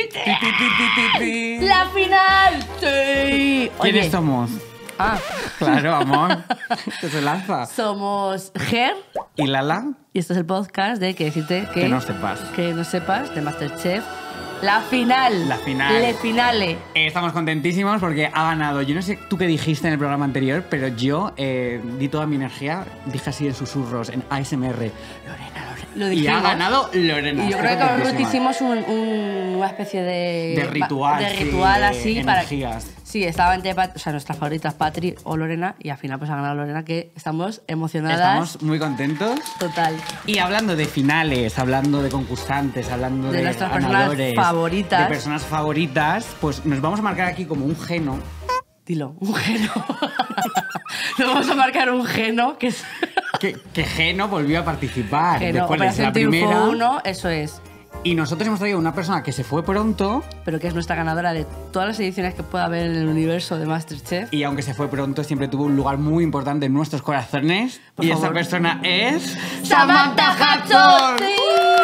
¡La final! ¡Sí! ¿Quiénes somos? Ah. Claro, amor. Que se lanza. Somos Ger ¿Y Lala? y este es el podcast de que decirte Que no sepas. Que no sepas de Masterchef. La final. La final. Le finale. Estamos contentísimos porque ha ganado. Yo no sé tú qué dijiste en el programa anterior, pero yo di toda mi energía, dije así en susurros, en ASMR. Lorena. Lo Y dijimos. ha ganado Lorena. Y yo Estoy creo que contentísima. hicimos una especie De ritual. de ritual sí, así de para. energías. Sí, estaban entre nuestras favoritas, Patri o Lorena, y al final pues ha ganado Lorena, que estamos emocionadas. Estamos muy contentos. Total. Y hablando de finales, hablando de concursantes, hablando De de nuestras personas ganadores, favoritas. de personas favoritas, pues nos vamos a marcar aquí como un geno. Dilo, un geno. Nos vamos a marcar un geno que es. Que Geno volvió a participar Geno, después de Operación la Triunfo primera. 1, eso es. Y nosotros hemos traído una persona que se fue pronto Pero que es nuestra ganadora de todas las ediciones que pueda haber en el universo de Masterchef. y aunque se fue pronto siempre tuvo un lugar muy importante en nuestros corazones. Por y favor. esa persona es... ¡Samantha Hudson! ¡Sí!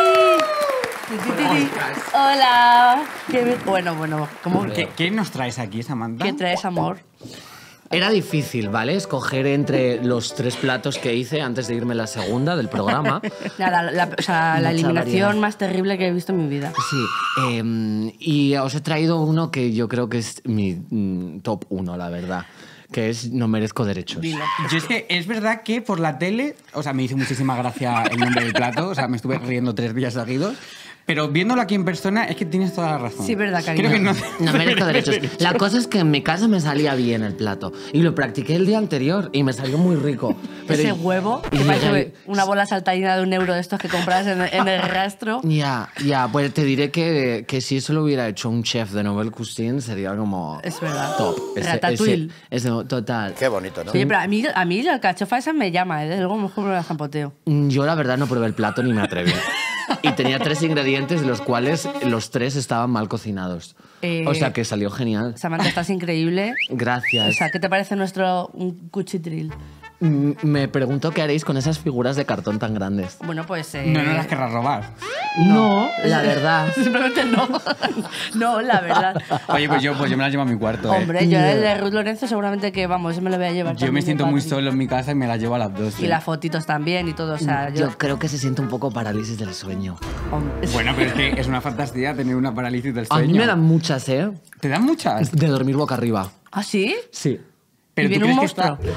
Hola. Bueno, ¿cómo ¿Qué nos traes aquí, Samantha? ¿Qué traes, amor? Era difícil, ¿vale? Escoger entre los 3 platos que hice antes de irme a la segunda del programa. Nada, la Mucha eliminación variedad. más terrible que he visto en mi vida. Sí, y os he traído uno que yo creo que es mi top 1, la verdad, que es No merezco derechos. Dilo. Yo es que es verdad que por la tele, o sea, me hizo muchísima gracia el nombre del plato, o sea, me estuve riendo 3 días seguidos, pero viéndolo aquí en persona es que tienes toda la razón. Sí, verdad, cariño. Creo que no, No merezco derechos. La cosa es que en mi casa me salía bien el plato y lo practiqué el día anterior y me salió muy rico. Pero Ese huevo, y que parece llegué- una bola saltarina de €1 de estos que compras en el rastro. Ya, pues te diré que si eso lo hubiera hecho un chef de Nouvelle Cuisine sería como... Es verdad. Top. Ratatouille. Total. Qué bonito, ¿no? Oye, pero a mí la alcachofa esa me llama, ¿eh? Luego mejor me la zampoteo. Yo la verdad no probé el plato ni me atreví. Y tenía 3 ingredientes, de los cuales los 3 estaban mal cocinados. O sea que salió genial. Samantha, estás increíble. Gracias. O sea, ¿qué te parece nuestro un cuchitril? Me pregunto qué haréis con esas figuras de cartón tan grandes. Bueno, pues... no nos las querrás robar. No, la verdad. Simplemente no. No, la verdad. Oye, pues yo me las llevo a mi cuarto. Hombre, yo el de Ruth Lorenzo seguramente que, vamos, ese me lo voy a llevar Yo me también, siento de muy Patri. solo en mi casa y me las llevo a las 2. Y las fotitos también y todo, o sea, Yo creo que se siente un poco parálisis del sueño. Hombre, Bueno, pero es que es una fantasía tener una parálisis del A sueño. mí me dan muchas, ¿eh? ¿Te dan muchas? De dormir boca arriba. ¿Ah, sí? Sí. Pero ¿Y ¿tú viene un crees que monstruo?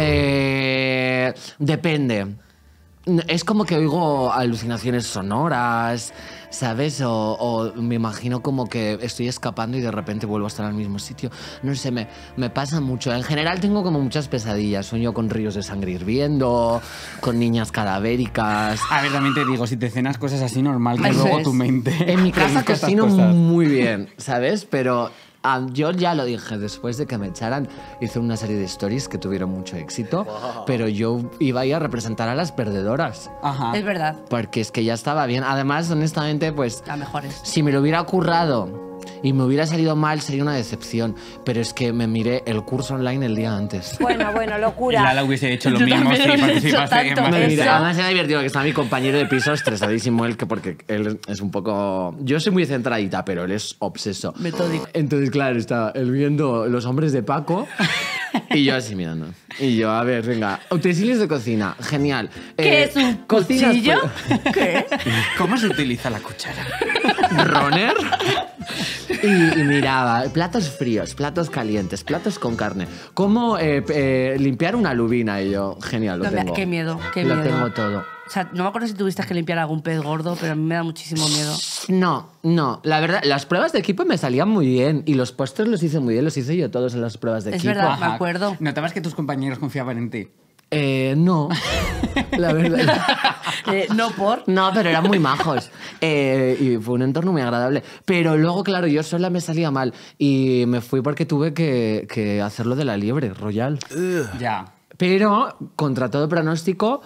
Depende. Es como que oigo alucinaciones sonoras, ¿sabes? O me imagino como que estoy escapando y de repente vuelvo a estar al mismo sitio. No sé, me pasa mucho. En general tengo como muchas pesadillas. Sueño con ríos de sangre hirviendo, con niñas cadavéricas. A ver, también te digo, si te cenas cosas así normal, que Eso luego es. tu mente... En mi casa produzca estas cocino cosas. muy bien, ¿sabes? Pero yo ya lo dije, después de que me echaran, hice una serie de stories que tuvieron mucho éxito, pero yo iba ahí a representar a las perdedoras. Ajá. Es verdad, Porque es que ya estaba bien. Además, honestamente, pues, las mejores. si me lo hubiera currado y me hubiera salido mal, sería una decepción. Pero es que me miré el curso online el día antes. Bueno, Y locura. Lala hubiese hecho lo Yo mismo también si hubiese participase hecho en tanto. Masterchef. Mira, Eso. además era divertido que está mi compañero de piso estresadísimo él, porque él es un poco... Yo soy muy centradita, pero él es obseso. Metódico. Entonces, claro, está él viendo Los hombres de Paco y yo así mirando. Y yo, a ver, venga, utensilios de cocina, genial. ¿Qué es un cocinas, cuchillo? pues, ¿Qué? ¿Cómo se utiliza la cuchara? Runner. Y miraba, platos fríos, platos calientes, platos con carne. ¿Cómo limpiar una lubina? Y yo, genial, lo No, tengo. qué miedo, qué Lo miedo. tengo todo. O sea, no me acuerdo si tuviste que limpiar algún pez gordo, pero a mí me da muchísimo miedo. No. La verdad, las pruebas de equipo me salían muy bien. Y los postres los hice muy bien, los hice yo todos en las pruebas de Es equipo. verdad. Me acuerdo. ¿Notabas que tus compañeros confiaban en ti? No. La verdad. No por... No, pero eran muy majos. Y fue un entorno muy agradable. Pero luego, claro, yo sola me salía mal. Y me fui porque tuve que hacerlo de la liebre royal. Ya. Pero, contra todo pronóstico,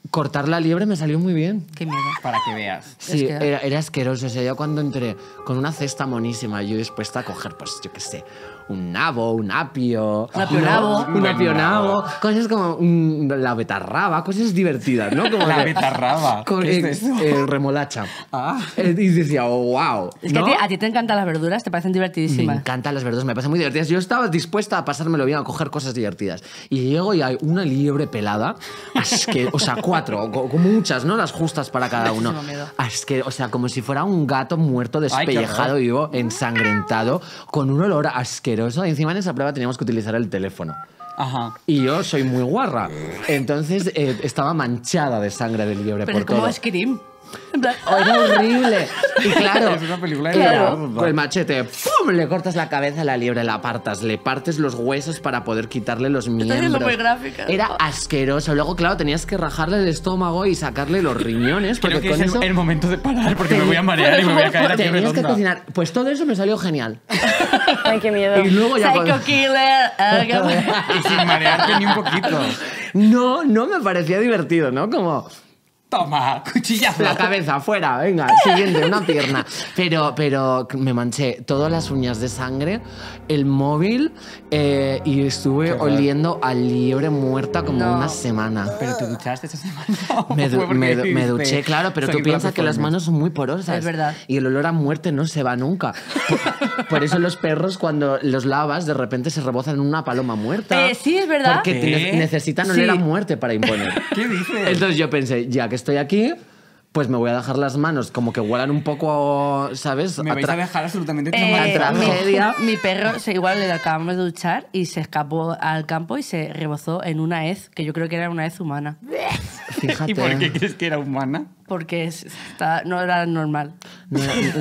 cortar la liebre me salió muy bien. Qué miedo. Para que veas. Sí, Es que- era asqueroso. O sea, yo cuando entré con una cesta monísima, yo dispuesta a coger, pues, yo qué sé, un nabo, un apio... Un apionabo. Un apionabo. Cosas como la betarraba, cosas divertidas, ¿no? Como La que- betarraba. Con, ¿Qué es eso? remolacha. Ah. Y decía, oh, wow. Es que ¿no? a ti te encantan las verduras, te parecen Me divertidísimas. encantan las verduras, me parecen muy divertidas. Yo estaba dispuesta a pasármelo bien, a coger cosas divertidas. Y llego y hay una liebre pelada, o sea, 4, como muchas, ¿no? Las justas para cada uno. Muchísimo miedo. O sea, como si fuera un gato muerto, Ay, qué despellejado, horror. vivo, ensangrentado, con un olor asqueroso. Y encima en esa prueba teníamos que utilizar el teléfono. Ajá. Y yo soy muy guarra. Entonces estaba manchada de sangre de liebre Pero por es como todo. Scream. En plan, Era horrible. Y claro, Es una película de claro, terror. con el machete, ¡pum! Le cortas la cabeza a la liebre, la apartas, le partes los huesos para poder quitarle los miembros. siendo muy gráfica. Era asqueroso. Luego, claro, tenías que rajarle el estómago y sacarle los riñones. Porque Creo que con es eso el momento de parar porque me voy a marear y me voy a caer aquí tenías que redonda. cocinar. Pues todo eso me salió genial. Ay, qué miedo. Y luego ya... Psycho Killer. Y sin marearte ni un poquito. No me parecía divertido, ¿no? Como... Toma, cuchillazo. La cabeza, fuera, venga, siguiente, una pierna. Pero me manché todas las uñas de sangre, el móvil y estuve Qué horror. oliendo a liebre muerta como No. una semana. ¿Pero te duchaste esa semana? ¿O Me, fue porque me dijiste, duché, claro, pero soy tú piensas que las Black manos son muy porosas. Es verdad. Y el olor a muerte no se va nunca. Por eso los perros, cuando los lavas, de repente se rebozan en una paloma muerta. Sí, es verdad. Porque ¿Qué? necesitan Sí. oler a muerte para imponer. ¿Qué dices? Entonces yo pensé, ya que estoy aquí, pues me voy a dejar las manos como que huelan un poco, ¿sabes? Me vais a dejar absolutamente traumatizado. traumatizado. mi perro igual le acabamos de duchar y se escapó al campo y se rebozó en una hez, que yo creo que era una hez humana. Fíjate. ¿Y por qué crees que era humana? Porque no era normal. No,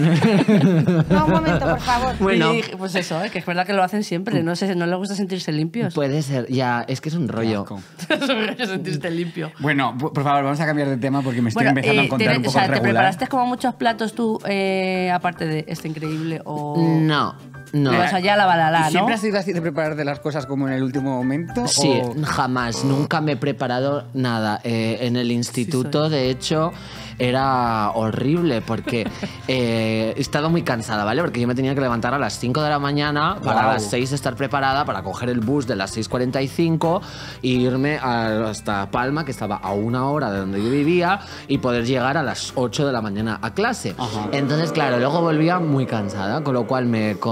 un momento, por favor. Bueno. Y dije, pues eso, que es verdad que lo hacen siempre. No sé, no les gusta sentirse limpios. Puede ser, ya, es que es un rollo. Asco. sentirse limpio. Bueno, por favor, vamos a cambiar de tema porque me estoy Bueno, empezando a encontrar un o poco sea, ¿te regular. preparaste como muchos platos tú, aparte de este increíble? O No, no. te vas allá a la balala, ¿Y ¿no? siempre has sido así de prepararte las cosas como en el último momento? Sí, o- jamás, nunca me he preparado nada. En el instituto, soy. de hecho, era horrible porque he estado muy cansada, ¿vale? Porque yo me tenía que levantar a las 5 de la mañana para a Guau. las 6 estar preparada para coger el bus de las 6:45 e irme hasta Palma, que estaba a 1 hora de donde yo vivía, y poder llegar a las 8 de la mañana a clase. Ajá. Entonces, claro, luego volvía muy cansada, con lo cual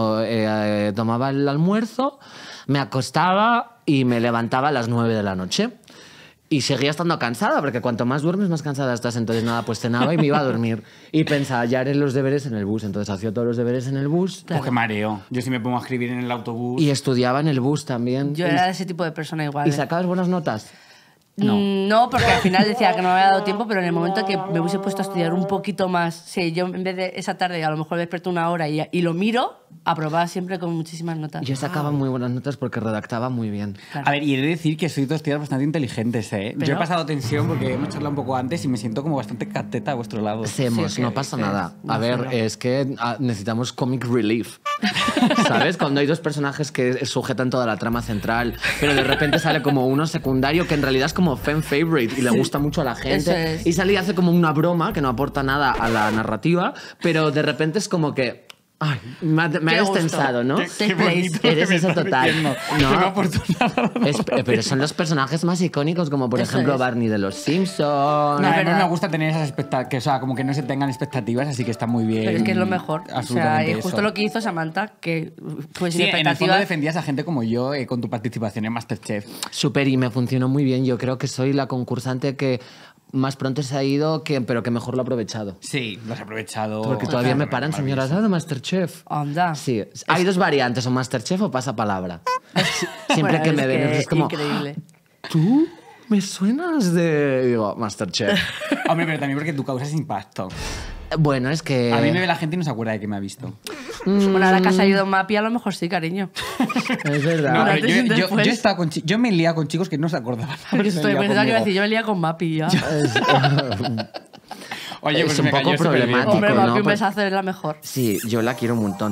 tomaba el almuerzo, me acostaba y me levantaba a las 9 de la noche. Y seguía estando cansada, porque cuanto más duermes, más cansada estás. Entonces, nada, pues cenaba y me iba a dormir. Y pensaba, ya haré los deberes en el bus. Entonces, hacía todos los deberes en el bus. Oh, qué mareo. Yo sí me pongo a escribir en el autobús. Y estudiaba en el bus también. Yo era de ese tipo de persona igual. ¿Y sacabas buenas notas? No. No, porque al final decía que no me había dado tiempo, pero en el momento que me hubiese puesto a estudiar un poquito más, sí, yo en vez de esa tarde a lo mejor me despierto 1 hora y lo miro, aprobaba siempre con muchísimas notas. Yo sacaba muy buenas notas porque redactaba muy bien. A ver, y he de decir que sois dos tías bastante inteligentes, ¿eh? Yo he Pero- pasado tensión porque hemos charlado un poco antes y me siento como bastante cateta a vuestro lado. Hacemos, Sí, no ¿qué pasa dices? nada. No, A ver, solo. es que necesitamos comic relief. ¿Sabes? Cuando hay dos personajes que sujetan toda la trama central, pero de repente sale como uno secundario que en realidad es como fan favorite y le gusta mucho a la Eso gente. es. Y sale y hace como una broma que no aporta nada a la narrativa, pero de repente es como que... Ay, me ha Qué destensado, ¿no? gusto. Safe place. Eres me eso estás total. diciendo. No. Que no aporto nada. Pero son los personajes más icónicos, como por Eso ejemplo es. Barney de los Simpsons. No, es además verdad. me gusta tener esas expectativas, o sea, como que no se tengan expectativas, así que está muy bien. Pero es que es lo mejor. O sea, Absolutamente y justo eso. lo que hizo Samantha, que fue sin Sí, en el fondo expectativas. defendías a gente como yo con tu participación en Masterchef. Súper, y me funcionó muy bien. Yo creo que soy la concursante que más pronto se ha ido, pero que mejor lo ha aprovechado. Sí, lo has aprovechado. Porque todavía me paran señoras de Masterchef. Anda. Sí, hay dos variantes, o Masterchef o pasapalabra. Siempre Bueno, que me ven es como, increíble. ¿tú me suenas de...? Digo, Masterchef. Hombre, pero también porque tú causas impacto. Bueno, es que... A mí me ve la gente y no se acuerda de que me ha visto. Bueno, ahora que has salido Mapi, a lo mejor sí, cariño. Es verdad. No, Antes pero y después. yo he estado con yo me he liado con chicos que no se acordaban. Pero que se estoy han liado pensando que iba a conmigo. decir, yo me lía con Mapi ya. Oye, pues es un me poco cayó súper bien. problemático, Hombre, ¿no? Mapi, un Pues- besazo es la mejor. Sí, yo la quiero un montón.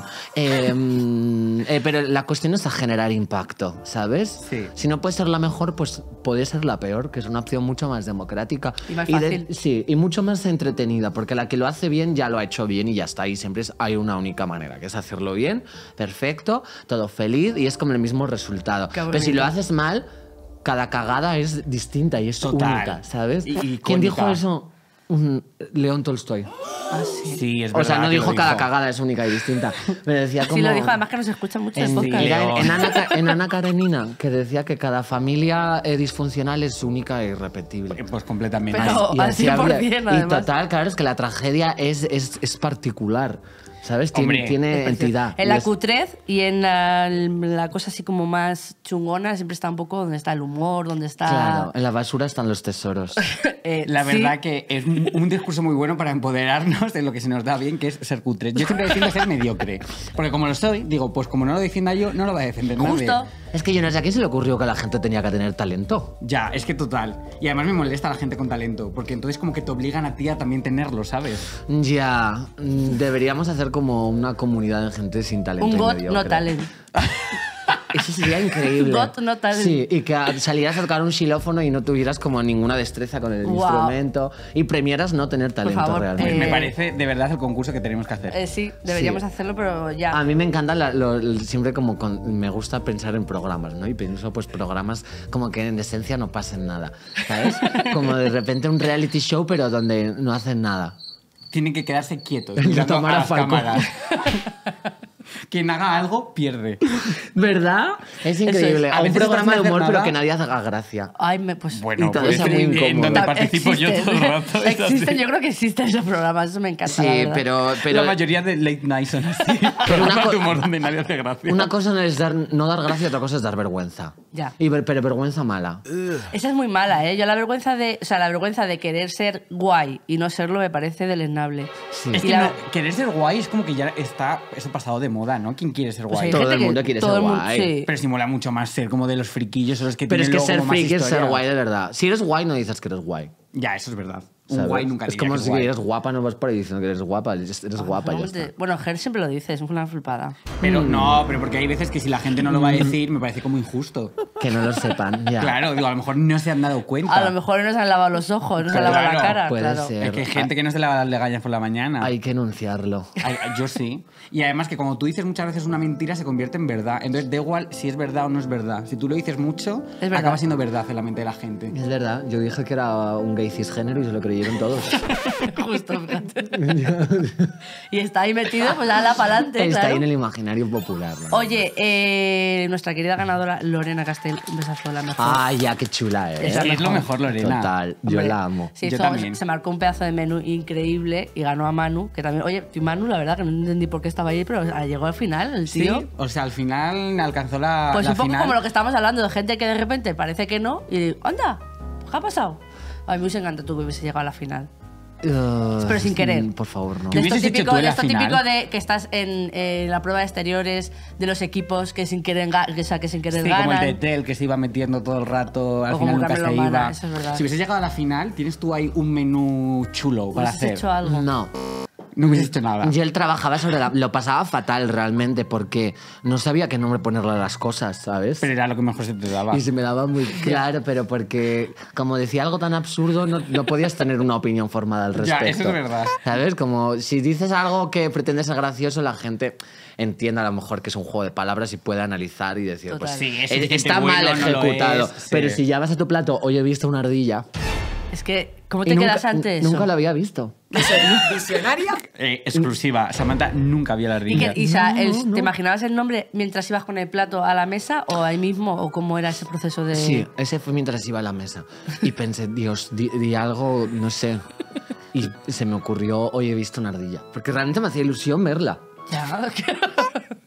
Pero la cuestión es a generar impacto, ¿sabes? Sí. Si no puede ser la mejor, pues puede ser la peor, que es una opción mucho más democrática. Y más fácil. Sí, y mucho más entretenida, porque la que lo hace bien ya lo ha hecho bien y ya está. Y siempre hay una única manera, que es hacerlo bien, perfecto, todo feliz y es como el mismo resultado. Qué Pero si bonito. lo haces mal, cada cagada es distinta y es Total. única, ¿sabes? Y ¿Quién icónica. dijo eso? León Tolstoy. Ah, sí. Sí, es O verdad. sea, no que lo dijo cada dijo. cagada es única y distinta. Pero decía como... Sí, lo dijo, además que nos escucha mucho el podcast. Era León. en Ana Karenina, que decía que cada familia disfuncional es única e irrepetible. Pues completamente. Pero- Y al así 100%, y además. total, claro, es que la tragedia es particular, ¿sabes? Hombre, Tiene entidad. En Y la es- cutrez y en la cosa así como más chungona siempre está un poco donde está el humor, donde está... Claro, en la basura están los tesoros. La sí. verdad que es un discurso muy bueno para empoderarnos de lo que se nos da bien, que es ser cutre. Yo siempre defiendo ser mediocre. Porque como lo soy, digo, pues como no lo defienda yo, no lo va a defender nadie. Justo. Es que yo no sé a quién se le ocurrió que la gente tenía que tener talento. Ya, es que total. Y además me molesta la gente con talento, porque entonces como que te obligan a ti a también tenerlo, ¿sabes? Ya, deberíamos hacer como una comunidad de gente sin talento. Un y got mediocre. no talent. Eso sería increíble. Got no talent. Sí, y que salieras a tocar un xilófono y no tuvieras como ninguna destreza con el Guau. instrumento y premiaras no tener talento favor, realmente. Pues me parece de verdad el concurso que tenemos que hacer. Sí, deberíamos Sí. hacerlo, pero ya. A mí me encanta, siempre como me gusta pensar en programas, ¿no? Y pienso pues programas como que en esencia no pasen nada, ¿sabes? Como de repente un reality show pero donde no hacen nada. Tienen que quedarse quietos. El de mirando Tamara a las Falcó. cámaras. Quien haga algo, pierde. ¿Verdad? Es increíble. es. A O un veces programa estás de sin humor hacer pero nada. que nadie haga gracia. Ay, pues... Bueno, Y todo pues eso muy en incómodo. donde participo yo todo el rato. es así. Existen, yo creo que existen esos programas, eso me encanta. la Sí, verdad. pero La mayoría de late night son así. Pero una Programas co- de humor donde nadie hace gracia. una cosa no es no dar gracia, otra cosa es dar vergüenza. Ya. Pero vergüenza mala. Esa es muy mala, ¿eh? Yo la vergüenza de querer ser guay y no serlo me parece deleznable. Sí. Es Y que la- no, querer ser guay es como que ya está eso pasado de moda, ¿no? ¿Quién quiere ser Pues guay? hay Todo gente el mundo quiere todo ser el mundo- guay. sí. Pero sí mola mucho más ser como de los friquillos o los que Pero es tienen que ser luego más freak es ser historia. guay de verdad. Si eres guay, no dices que eres guay. Ya, eso es verdad. Un ¿sabes? guay nunca Es diría como que es si guay. eres guapa, no vas por ahí diciendo que eres guapa. Eres guapa y ya está. Bueno, Ger siempre lo dice, es una flipada. Pero no, pero porque hay veces que si la gente no lo va a decir, me parece como injusto. Que no lo sepan, ya. Claro, digo, a lo mejor no se han dado cuenta. A lo mejor no se han lavado los ojos, no se han lavado la Claro, cara. puede claro. ser. Es que hay gente que no se lava las legañas por la mañana. Hay que enunciarlo. Yo sí. Y además que como tú dices muchas veces una mentira se convierte en verdad. Entonces da igual si es verdad o no es verdad. Si tú lo dices mucho, Es verdad. acaba siendo verdad en la mente de la gente. Es verdad, yo dije que era un gay cisgénero y se lo creyeron todos. Justo, fíjate. Y está ahí metido, pues ala para adelante, Está claro. ahí en el imaginario popular. ¿no? Oye, nuestra querida ganadora Lorena Castell, un besazo, la mejor. Ay, ya, qué chula, ¿eh? Es que es lo mejor, Lorena. Total, yo Hombre, la amo. Sí, Yo hizo- también. se marcó un pedazo de menú increíble y ganó a Manu, que también, oye, y Manu, la verdad que no entendí por qué estaba ahí, pero llegó al final, el Sí, tío. o sea, al final alcanzó la, Pues la un poco final. como lo que estamos hablando, de gente que de repente parece que no, y digo, anda, ¿qué ha pasado? A mí me hubiese encantado que hubiese llegado a la final. Pero sin querer. Por favor, no. ¿Qué hubieses hecho tú en la esto final? típico de que estás en la prueba de exteriores de los equipos que sin querer, que sin querer Sí, como el ganan. de Tel, que se iba metiendo todo el rato, al O final como nunca Carmelo se Mana, iba. eso es verdad. Si hubieses llegado a la final, tienes tú ahí un menú chulo para ¿Hubieses hacer. hecho algo? No. No hubieses hecho nada. Y él trabajaba sobre lo pasaba fatal realmente porque no sabía qué nombre ponerle a las cosas, ¿sabes? Pero era lo que mejor se te daba. Y se me daba muy claro, pero porque como decía algo tan absurdo, no podías tener una opinión formada al Ya, respecto. eso es verdad. ¿Sabes? Como si dices algo que pretende ser gracioso, la gente entiende a lo mejor que es un juego de palabras y puede analizar y decir, Total. pues Sí, es suficientemente está mal bueno, no lo ejecutado. es, sí. Pero si ya vas a tu plato, hoy he visto una ardilla. Es que, ¿cómo y te nunca, quedas ante eso? Nunca la había visto. ¿Visionaria? Exclusiva. Samantha nunca vio la ¿Y, ardilla. o sea, te imaginabas el nombre mientras ibas con el plato a la mesa o ahí mismo o cómo era ese proceso de...? Sí, ese fue mientras iba a la mesa. Y pensé, Dios, di algo, no sé. Y se me ocurrió, hoy he visto una ardilla. Porque realmente me hacía ilusión verla. Ya,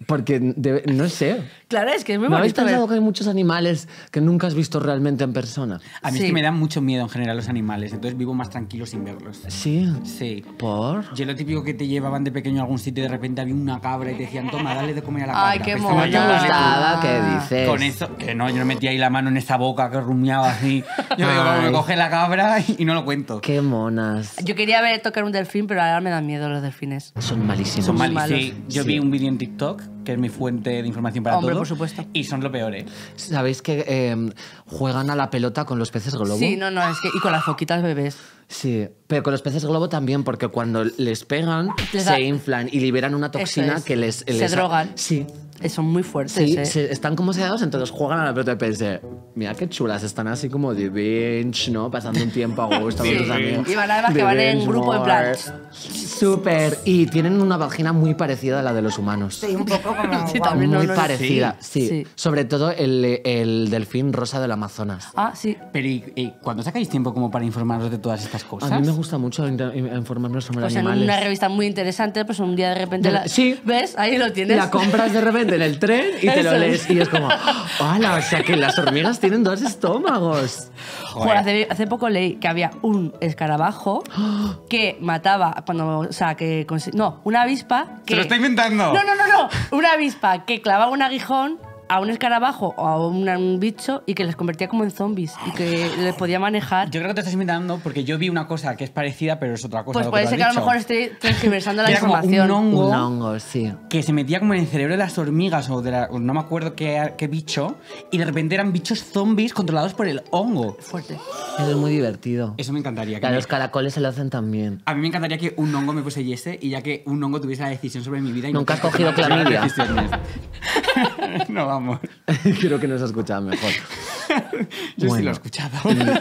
porque no sé. Claro, es que es muy ¿No habéis bonito. pensado que hay muchos animales que nunca has visto realmente en persona? A mí Sí. es que me dan mucho miedo en general los animales, entonces vivo más tranquilo sin verlos. Sí. Sí. ¿Por? Yo lo típico que te llevaban de pequeño a algún sitio y de repente había una cabra y te decían, toma, dale de comer a la cabra. Ay, qué Pues mono. ¿No te dale tú. gustaba? ¿Qué dices? Con eso, que no, yo no metía ahí la mano en esa boca que rumiaba así. Yo digo, como me Ay. coge la cabra y no lo cuento. Qué monas. Yo quería ver tocar un delfín, pero ahora me dan miedo los delfines. Son malísimos. Son muy mal, malos. sí. Yo Sí. vi un vídeo en TikTok, que es mi fuente de información para Hombre, todo. por supuesto. Y son lo peor, ¿eh? ¿Sabéis que juegan a la pelota con los peces globo? Sí, no, es que... Y con las foquitas bebés. Sí, pero con los peces globo también, porque cuando les pegan, Les da- se inflan y liberan una toxina es. que les... Se drogan. Sí. Son muy fuertes, Sí, ¿eh? están como sedados, entonces juegan a la pelota y pensé, mira qué chulas, están así como de bench, ¿no? Pasando un tiempo a gusto con Sí. sus amigos. Y van además que De van en bench grupo en plan... more. Súper. Y tienen una vagina muy parecida a la de los humanos. Sí, un poco como... Sí, guau. también. Muy no, parecida, sí. Sí. Sobre todo el delfín rosa del Amazonas. Ah, sí. Pero ¿y cuándo sacáis tiempo como para informaros de todas estas cosas? A mí me gusta mucho informarme sobre Pues en animales. una revista muy interesante, pues un día de repente... Sí. ¿Ves? Ahí lo tienes. La compras de repente en el tren y te lo Eso lees es. y es como, ¡hala! O sea que las hormigas tienen dos estómagos. Joder, hace poco leí que había un escarabajo que mataba cuando... O sea, que... No, una avispa que... ¡Se lo está inventando! No. Una avispa que clavaba un aguijón a un escarabajo o a un bicho y que les convertía como en zombies y que les podía manejar. Yo creo que te estás inventando porque yo vi una cosa que es parecida, pero es otra cosa. Pues lo puede tú ser has que a lo dicho. mejor esté transversando la Era como información. un hongo. Un hongo, sí. Que se metía como en el cerebro de las hormigas o o no me acuerdo qué bicho, y de repente eran bichos zombies controlados por el hongo. Fuerte. Es muy divertido. Eso me encantaría. Y a los caracoles se lo hacen también. A mí me encantaría que un hongo me poseyese y ya que un hongo tuviese la decisión sobre mi vida. Y ¿Nunca has no cogido tomar clamidia? decisiones. No, vamos. Creo que nos ha escuchado mejor. Yo sí Bueno. lo he escuchado.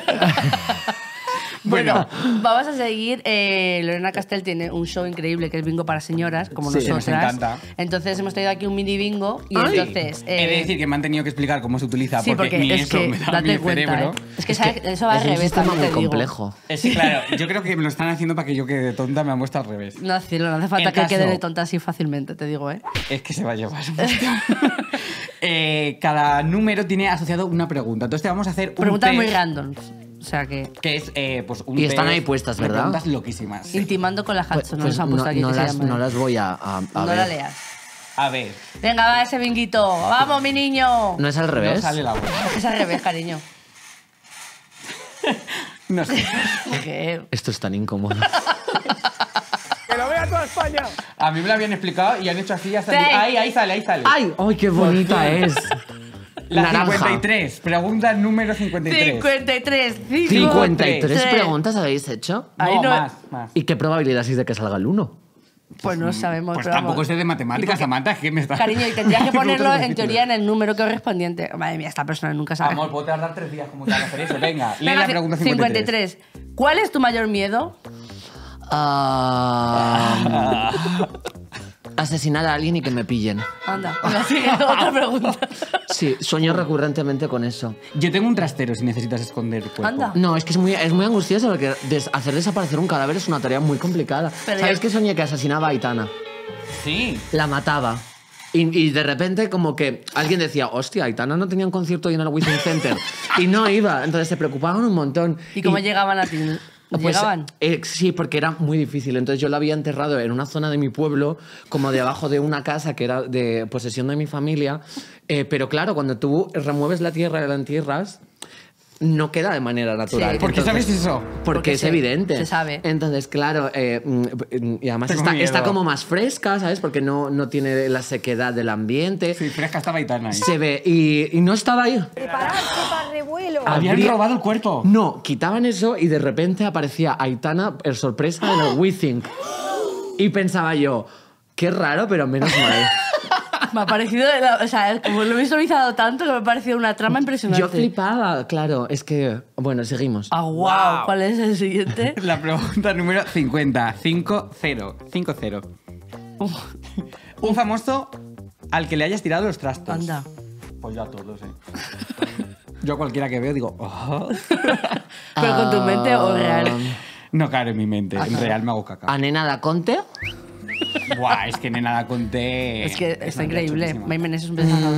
Bueno, vamos a seguir. Lorena Castell tiene un show increíble que es Bingo para señoras, como Sí, nosotras. nos encanta. Entonces hemos traído aquí un mini bingo y Ay. entonces... He de decir que me han tenido que explicar cómo se utiliza sí, porque ni es eso que me da date mi cuenta, cerebro. Es que, ¿sabes? Eso va al Es un revés, sistema también muy te digo. complejo. Sí, claro, yo creo que me lo están haciendo para que yo quede tonta, me han puesto al revés. No, cielo, no hace falta El que caso- quede de tonta así fácilmente, te digo, ¿eh? Es que se va a llevar un montón. Cada número tiene asociado una pregunta. Entonces te vamos a hacer un Preguntas muy test random. O sea que... que es pues un Y están test ahí puestas, de ¿verdad? Preguntas loquísimas. Sí. Intimando con la Hudson, no Pues nos han puesto aquí no que se las, llama. no las voy a No ver. la leas. A ver, Venga, va ese binguito. ¡Vamos, mi niño! ¿No es al no revés? sale la voz. Es al revés, cariño. No sé. ¿Qué? Esto es tan incómodo. A mí me lo habían explicado y han hecho así hasta... Sí. Ahí sale, ahí sale. ¡Ay! ¡Ay, qué bonita es! La naranja. 53. Pregunta número 53. 53. 53 Sí. preguntas habéis hecho. No, Ahí no- más. ¿Y qué probabilidad es de que salga el 1? Pues no sabemos. Pues pero tampoco vamos. sé de matemáticas, Samantha, es que me está... Cariño, y tendrías que ponerlo Preguntas en difíciles. teoría en el número correspondiente. Madre mía, esta persona nunca sabe. Amor, puedo tardar 3 días como tal hacer eso. Venga, lee Venga, la pregunta 53. 53. ¿Cuál es tu mayor miedo? Asesinar a alguien y que me pillen. Anda, la siguiente, otra pregunta. Sí, sueño recurrentemente con eso. Yo tengo un trastero si necesitas esconder el cuerpo. Anda. No, es que es muy angustioso porque hacer desaparecer un cadáver es una tarea muy complicada. Pero ¿Sabes ya- que soñé que asesinaba a Aitana? Sí. La mataba. Y de repente como que alguien decía, hostia, Aitana no tenía un concierto hoy en el Within Center. Y no iba. Entonces se preocupaban un montón. ¿Y cómo llegaban a ti? Pues, ¿Llegaban? Sí, porque era muy difícil. Entonces yo la había enterrado en una zona de mi pueblo, como debajo de una casa que era de posesión de mi familia. Pero claro, cuando tú remueves la tierra y la entierras, no queda de manera natural. Sí. ¿Por qué Entonces- sabes eso? Porque es evidente. se sabe. Entonces, claro, y además Tengo miedo. está como más fresca, ¿sabes? Porque no tiene la sequedad del ambiente. Sí, fresca estaba Aitana ahí. Se ve. Y no estaba ahí. Prepararse para el revuelo. Habían Habría- robado el cuerpo. No, quitaban eso y de repente aparecía Aitana, sorpresa, en el WeThink. Y pensaba yo, qué raro, pero menos mal. Me ha parecido, o sea, como lo he visualizado tanto que me ha parecido una trama impresionante. Yo flipaba, claro, es que... Bueno, seguimos. Ah, wow. Wow. ¿Cuál es el siguiente? La pregunta número 50. 50. Un famoso al que le hayas tirado los trastos. Anda. Pues yo a todos, Yo a cualquiera que veo digo, oh. Pero con tu mente o real. No, claro, en mi mente. En real me hago caca. ¿A Nena da Conte? Buah, es que nena la conté. Es que está una increíble. chulísima. May Meneses es un besazo.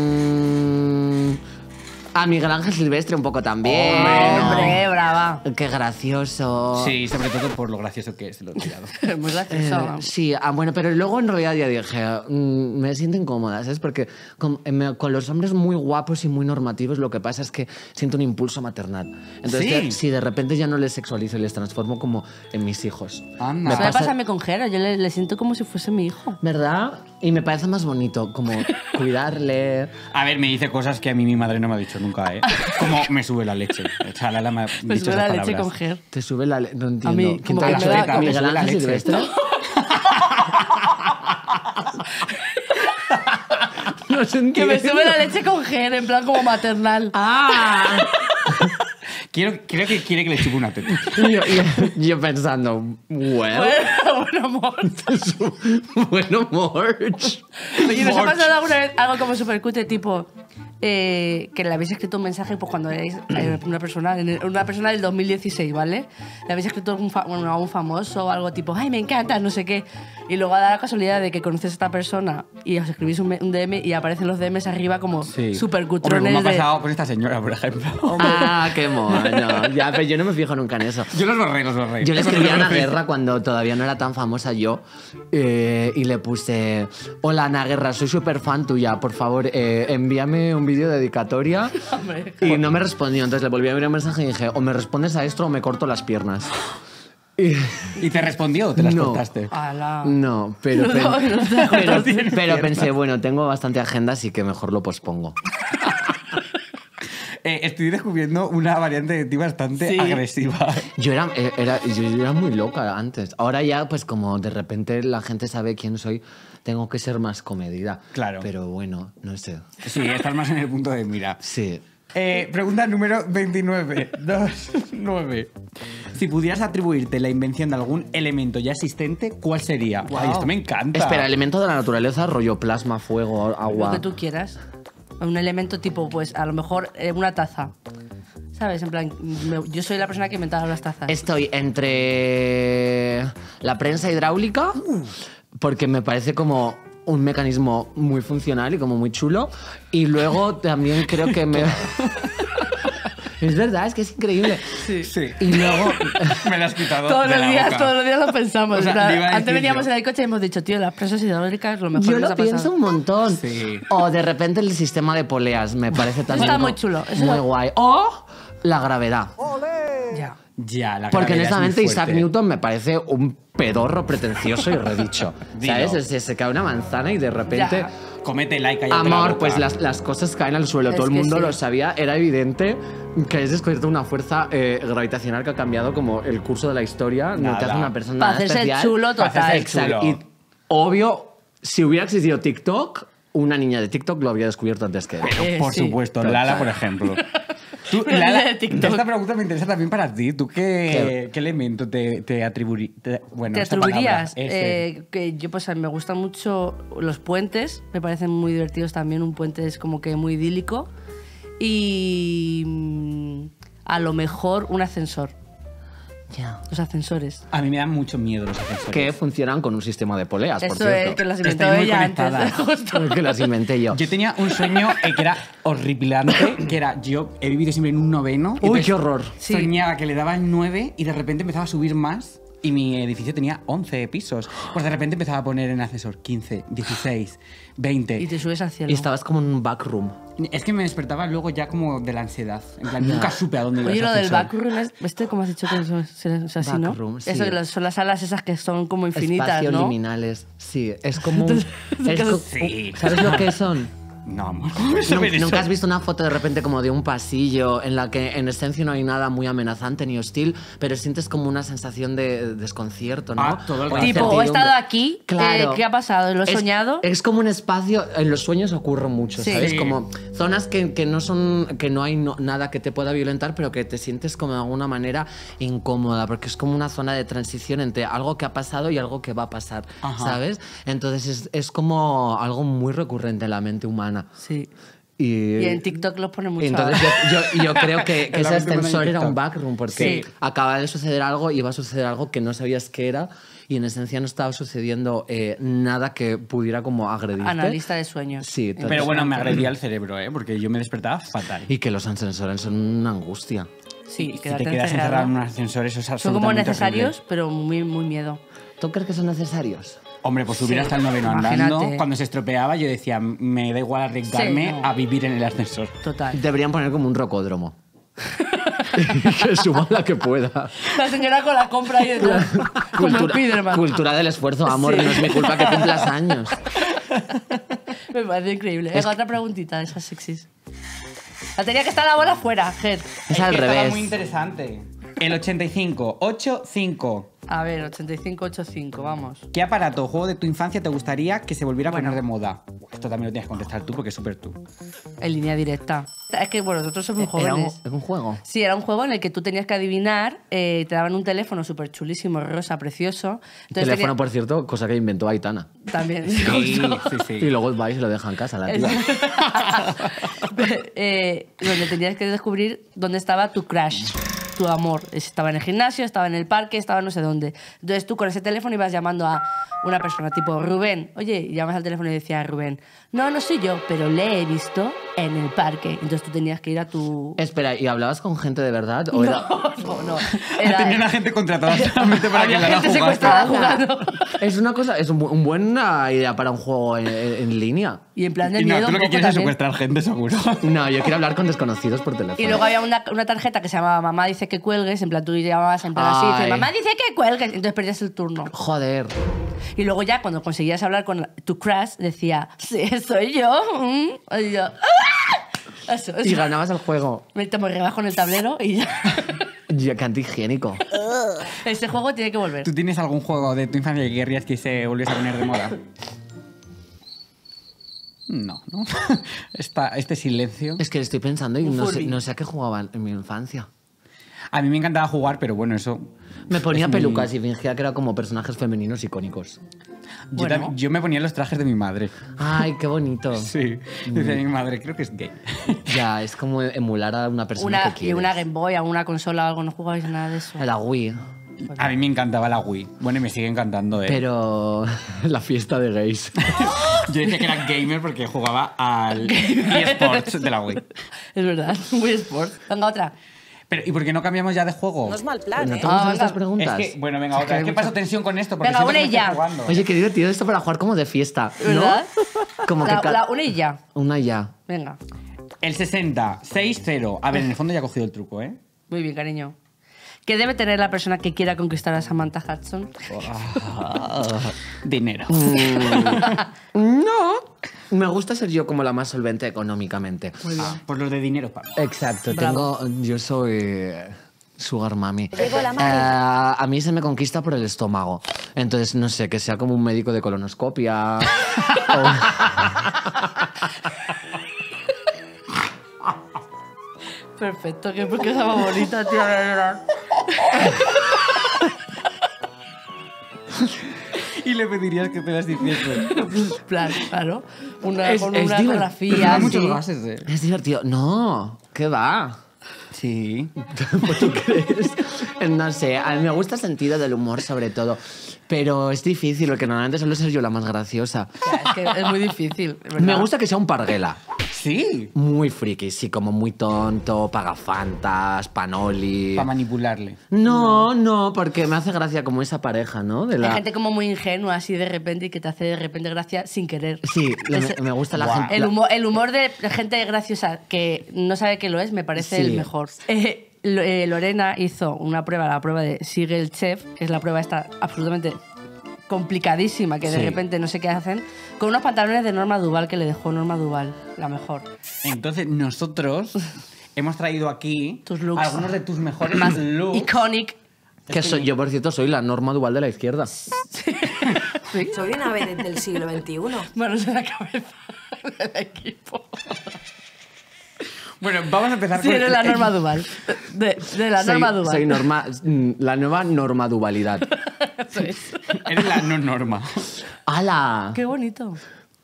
A Miguel Ángel Silvestre un poco también. Hombre, brava. Qué gracioso. Sí, sobre todo por lo gracioso que es, te lo he tirado. Muy gracioso. Sí, bueno, pero luego en realidad ya dije, me siento incómoda, ¿sabes? Porque con los hombres muy guapos y muy normativos lo que pasa es que siento un impulso maternal. Entonces, Sí. si de repente ya no les sexualizo y les transformo como en mis hijos. Anda. Eso me pasa- pasa a mí con Jero. Yo le siento como si fuese mi hijo. ¿Verdad? Y me parece más bonito, como cuidarle. A ver, me dice cosas que a mí mi madre no me ha dicho nunca, ¿eh? Como me sube la leche. O sea, Lala me ha Me dicho sube la esas leche palabras. con Ger. Te sube la... No entiendo. A mí, ¿Quién como te que ha me dicho? da- ¿Miguel me sube la Ángel leche. Silvestre? No se Que me entiende. sube la leche con Ger, en plan como maternal. ¡Ah! Creo que quiere que le chupe una teta. yo pensando, well, Bueno, amor. bueno, Morch. Oye, ¿nos ha pasado alguna vez algo como súper cutre, tipo que le habéis escrito un mensaje pues, cuando erais una persona del 2016, ¿vale? Le habéis escrito a un famoso o algo tipo, ay, me encanta, no sé qué. Y luego da la casualidad de que conoces a esta persona y os escribís un DM y aparecen los DMs arriba como súper Hombre, cutrones como ha de... pasado con esta señora, por ejemplo. Ah, qué mono. Ya, pero yo no me fijo nunca en eso. Yo los borré. Yo le escribí a Ana Guerra cuando todavía no era tan famosa yo y le puse, hola Ana Guerra, soy súper fan tuya, por favor envíame un vídeo de dedicatoria. Hombre. Y no me respondió, entonces le volví a enviar un mensaje y dije, o me respondes a esto o me corto las piernas. ¿Y te respondió o te las No. cortaste? Ala. No, pero, No, no te pero pensé, bueno, tengo bastante agenda, así que mejor lo pospongo. Estoy descubriendo una variante de ti bastante Sí. agresiva. Yo era muy loca antes. Ahora ya, pues como de repente la gente sabe quién soy, tengo que ser más comedida. Claro. Pero bueno, no sé. Sí, estás más en el punto de mira. Sí. Pregunta número 29. 29. Si pudieras atribuirte la invención de algún elemento ya existente, ¿cuál sería? Ay, esto me encanta. Espera, elemento de la naturaleza, rollo plasma, fuego, Lo agua. que tú quieras. Un elemento tipo, pues a lo mejor una taza. ¿Sabes? En plan, yo soy la persona que inventaba las tazas. Estoy entre la prensa hidráulica, porque me parece como un mecanismo muy funcional y como muy chulo. Y luego también creo que me... Es verdad, es que es increíble. Sí. Y luego... Me lo has quitado Todos de los la días, boca. todos los días lo pensamos. O sea, en plan, te iba a antes decir veníamos yo. en el coche y hemos dicho, tío, las presas hidráulicas lo mejor Yo que nos lo ha pasado. pienso un montón. Sí. O de repente el sistema de poleas me parece también está muy como chulo, eso muy lo- guay. O la gravedad. Ya. Ya, la Porque gravedad es honestamente muy Isaac fuerte. Newton me parece un pedorro pretencioso y redicho. Dilo. ¿Sabes? Se cae una manzana y de repente... Ya. Comete like, cállate la Amor, boca. pues las cosas caen al suelo. Es Todo el que mundo sí. lo sabía. Era evidente que es descubierto una fuerza gravitacional que ha cambiado como el curso de la historia. No te hace Nada. una persona Para nada hacerse el especial. chulo Para total. hacerse el chulo. Exacto. Y obvio, si hubiera existido TikTok, una niña de TikTok lo habría descubierto antes que él. Por sí. supuesto, Total. Lala, por ejemplo. Tú, La Lala, niña de TikTok. esta pregunta me interesa también para ti. ¿Tú qué elemento te atribuirías? Bueno, ¿Te esta palabra, atribuirías? ese. Que yo, pues, me gustan mucho los puentes. Me parecen muy divertidos también. Un puente es como que muy idílico. Y a lo mejor un ascensor. Ya. Los ascensores. A mí me dan mucho miedo los ascensores. Que funcionan con un sistema de poleas, por Eso es, cierto. que las Estoy inventó muy ella conectada. antes. Justo. Que las inventé yo. Yo tenía un sueño que era horripilante, que era, yo he vivido siempre en un noveno. Uy, entonces qué horror. Sí. Soñaba que le daba el 9 y de repente empezaba a subir más y mi edificio tenía 11 pisos. Pues de repente empezaba a poner en ascensor 15, 16, 20. Y te subes al cielo. Y estabas como en un backroom. Es que me despertaba luego ya como de la ansiedad. En plan, nunca supe a dónde iba Oye, ese lo del ascensor. backroom es... ¿Cómo has dicho que es así, no? Backroom, sí. Eso, que son las salas esas que son como infinitas, Espacios ¿no? liminales. Sí, es como un... Sí. ¿Sabes lo que son? No, amor, ¿cómo vas a ver eso? ¿Nunca has visto una foto de repente como de un pasillo en la que en esencia no hay nada muy amenazante ni hostil, pero sientes como una sensación de desconcierto, ¿no? Ah, todo el O rato. Tipo, he incertidumbre. estado aquí, Claro. ¿qué ha pasado? ¿Lo he Es- soñado? Es como un espacio, en los sueños ocurre mucho, Sí. ¿sabes? Sí. Como zonas que no son, que no hay nada que te pueda violentar, pero que te sientes como de alguna manera incómoda, porque es como una zona de transición entre algo que ha pasado y algo que va a pasar, Ajá. ¿sabes? Entonces es como algo muy recurrente en la mente humana. Sí. Y, Y en TikTok los pone mucho. entonces yo creo que En la ese mente humana en ascensor era un TikTok. backroom porque Sí. acaba de suceder algo y iba a suceder algo que no sabías qué era y en esencia no estaba sucediendo nada que pudiera como agredirte. Analista de sueños. Sí, Pero bueno, me agredía el cerebro, porque yo me despertaba fatal. Y que los ascensores son una angustia. Sí, Si quedarte te quedas encerrado. encerrado en un ascensor, eso es Son absolutamente como necesarios, horrible. pero muy, muy miedo. ¿Tú crees que son necesarios? Hombre, pues subir hasta el noveno Imagínate. andando. Cuando se estropeaba, yo decía, me da igual arriesgarme Sí, no. a vivir en el ascensor. Total. Deberían poner como un rocódromo. Que suba la que pueda. La señora con la compra ahí detrás. Como Spiderman. Cultura del esfuerzo, amor. Sí. No es mi culpa que cumplas años. Me parece increíble. Venga, otra preguntita de esas sexys. La tenía que estar la bola fuera, Ger. Es al que estaba revés. muy interesante. El 85, 85. A ver, 8585, vamos. ¿Qué aparato o juego de tu infancia te gustaría que se volviera a Bueno. poner de moda? Esto también lo tienes que contestar tú porque es súper tú. En línea directa. Es que, bueno, nosotros somos muy Era jóvenes. un juego. Sí, era un juego en el que tú tenías que adivinar, te daban un teléfono súper chulísimo, rosa, precioso. Entonces Teléfono, por cierto, cosa que inventó Aitana. También. Sí, justo. sí, sí. Y luego va y se lo deja en casa, la tía. Donde tenías que descubrir dónde estaba tu crush, tu amor. Estaba en el gimnasio, estaba en el parque, estaba no sé dónde. Entonces tú con ese teléfono ibas llamando a una persona tipo Rubén. Oye, y llamas al teléfono y decía Rubén, no soy yo, pero le he visto en el parque. Entonces tú tenías que ir a tu... Espera, ¿y hablabas con gente de verdad? ¿O era... No. Tenía una gente contratada solamente para que Había la gente jugase. secuestrada jugando. Es una cosa, es un buena idea para un juego en línea. Y en plan de Y no, miedo tú lo un que poco quieres es también. secuestrar gente, seguro. No, yo quiero hablar con desconocidos por teléfono. Y luego había una tarjeta que se llamaba Mamá dice que cuelgues, en plan tú llamabas en plan así, Ay. dice, Mamá dice que cuelgues, entonces perdías el turno. Joder. Y luego ya cuando conseguías hablar con tu crush decía, sí, soy yo. Y yo, ¡ah! Eso. Y ganabas el juego. Te morrebas con el tablero y ya. Ya, qué antihigiénico. Este juego tiene que volver. ¿Tú tienes algún juego de tu infancia que querrías que se volviese a poner de moda? No. Este silencio. Es que estoy pensando y Un no sé, Furby. no sé a qué jugaba en mi infancia. A mí me encantaba jugar, pero bueno, eso... Me ponía es muy- pelucas y fingía que era como personajes femeninos icónicos. Bueno. Yo me ponía los trajes de mi madre. Ay, qué bonito. Sí. Dice mi madre, creo que es gay. Ya, es como emular a una persona que Y quieres. una Game Boy, alguna consola o algo, no jugabais nada de eso. La Wii. A mí me encantaba la Wii. Bueno, y me sigue encantando, Pero la fiesta de gays. Yo decía que era gamer porque jugaba al eSports de la Wii. Es verdad, muy sport. Venga, otra. Pero, ¿y por qué no cambiamos ya de juego? No es mal plan, ¿No ¿eh? te gustan venga. estas preguntas? Es que, bueno, venga, otra. Es que paso tensión con esto porque Venga, siento una que y me estoy ya. jugando. Oye, qué divertido esto para jugar como de fiesta, ¿no? ¿Verdad? Como que Una y ya. Una ya. Venga. El 60, 6-0. A ver, en el fondo ya he cogido el truco, ¿eh? Muy bien, cariño. ¿Qué debe tener la persona que quiera conquistar a Samantha Hudson? Dinero. No. Me gusta ser yo como la más solvente económicamente. Por lo de dinero, pa. Exacto. Bravo. Yo soy sugar mami. Llegó la madre. A mí se me conquista por el estómago. Entonces, no sé, que sea como un médico de colonoscopia. Perfecto, que porque esa más bonita, tío. de verdad. Y le pedirías que te las hiciese. Plan, claro. Con una Es divertido. ecografía. Da muchos así. gases, ¿eh? Es divertido. No, ¿qué va? Sí. ¿Tú crees? No sé, a mí me gusta el sentido del humor sobre todo. Pero es difícil, porque normalmente suelo ser yo la más graciosa. Es que es muy difícil, ¿verdad? Me gusta que sea un parguela. Sí. Muy friki, sí, como muy tonto, pagafantas, panoli. Para manipularle. No, porque me hace gracia como esa pareja, ¿no? De Hay la... gente como muy ingenua así de repente y que te hace de repente gracia sin querer. Sí, me gusta la Guau. gente. El humor de gente graciosa que no sabe que lo es me parece Sí. el mejor. Lorena hizo una prueba, la prueba de Sigue el Chef, que es la prueba esta absolutamente complicadísima, que de Sí. repente no sé qué hacen, con unos pantalones de Norma Duval que le dejó Norma Duval, la mejor. Entonces, nosotros hemos traído aquí Tus looks. algunos de tus mejores Más looks. iconic. Que soy, yo, por cierto, soy la Norma Duval de la izquierda. Sí. Soy una vez del siglo XXI. Manos en la cabeza del equipo. Bueno, vamos a empezar Sí, con... eres la Norma Duval. De la Norma Duval. Soy la nueva Norma Duvalidad. Eso es. Eres la no norma. ¡Hala! Qué bonito.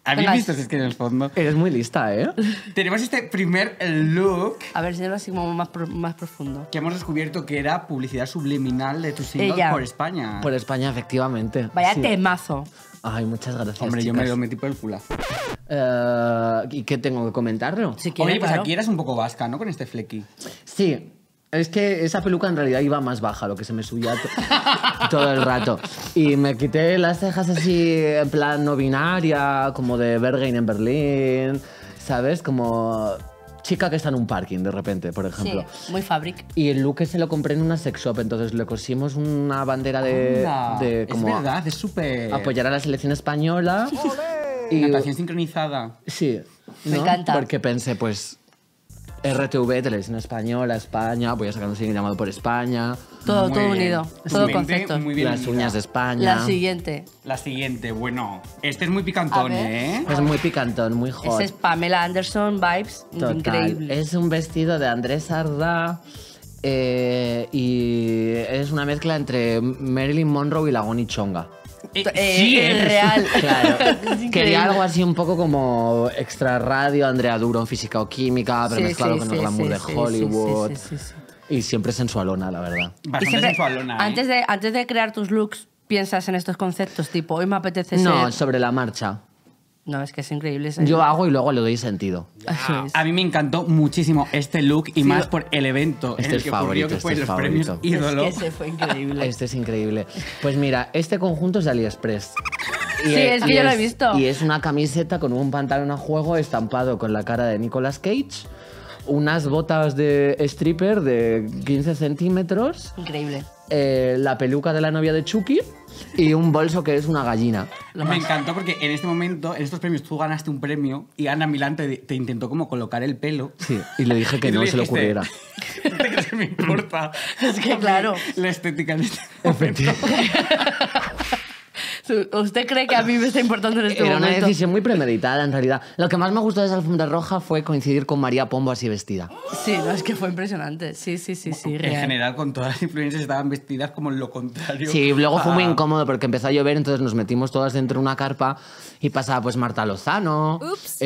¿Habéis Venga. visto? Si es que en el fondo... Eres muy lista, ¿eh? Tenemos este primer look A ver si es así como más profundo. que hemos descubierto que era publicidad subliminal de tu single Ella. por España. Por España, efectivamente. Vaya Sí. temazo. Ay, muchas gracias, Hombre, yo chicas. me lo metí por el culazo. ¿Y qué tengo que comentarlo? Si quieres, Oye, pues claro. aquí eras un poco vasca, ¿no? Con este flequi. Sí, es que esa peluca en realidad iba más baja, lo que se me subía todo el rato. Y me quité las cejas así en plan no binaria, como de Berghain en Berlín, ¿sabes? Como chica que está en un parking de repente, por ejemplo. Sí, muy fabric. Y el look se lo compré en una sex shop, entonces le cosimos una bandera Anda, de como es verdad, es súper... apoyar a la selección española. Y Natación sincronizada. sí, Me ¿no? encanta. Porque pensé, pues, RTV, Televisión Española, España, voy a sacar un single llamado Por España, Todo, Muy todo bien. unido. Tu Todo mente concepto. muy bien Las unida. uñas de España. La siguiente. La siguiente, bueno, este es muy picantón, A ver. ¿eh? Es muy picantón, muy hot. Ese es Pamela Anderson vibes. Total. Increíble. Es un vestido de Andrés Sardá y es una mezcla entre Marilyn Monroe y Lagoni Chonga. Sí, es real. Claro. Es increíble. Quería algo así un poco como extra radio, Andrea Duro en física o química, pero Sí, mezclado sí, con sí, el glamour sí, de sí, Hollywood. sí, sí, sí, sí. Y siempre sensualona, la verdad. Y Bastante siempre, sensualona, ¿eh? antes de crear tus looks, piensas en estos conceptos, tipo, hoy me apetece No, ser... sobre la marcha. No, es que es increíble. Yo hago y luego le doy sentido. Eso es. A mí me encantó muchísimo este look y más por el evento Este en el es que favorito, ocurrió, que fue este es los premios favorito. Ídolo. Es que ese fue increíble. Este es increíble. Pues mira, este conjunto es de AliExpress. Sí, es que yo lo he visto. Y es una camiseta con un pantalón a juego estampado con la cara de Nicolas Cage, unas botas de stripper de 15 centímetros, Increíble. la peluca de la novia de Chucky y un bolso que es una gallina. Me encantó porque en este momento, en estos premios, tú ganaste un premio y Ana Milán te intentó como colocar el pelo. Sí, y le dije que Y tú no le se le dijiste, ocurriera. ¿No te crees que me importa? Es que claro. La estética en este momento. ¿Usted cree que a mí me está importando en este Era una momento? decisión muy premeditada, en realidad. Lo que más me gustó de esa alfombra roja fue coincidir con María Pombo así vestida. Sí, no, es que fue impresionante. Sí, sí, sí, sí, En real. general, con todas las influencias estaban vestidas como lo contrario. Sí, luego fue muy a- incómodo porque empezó a llover, entonces nos metimos todas dentro de una carpa y pasaba pues Marta Lozano, Todas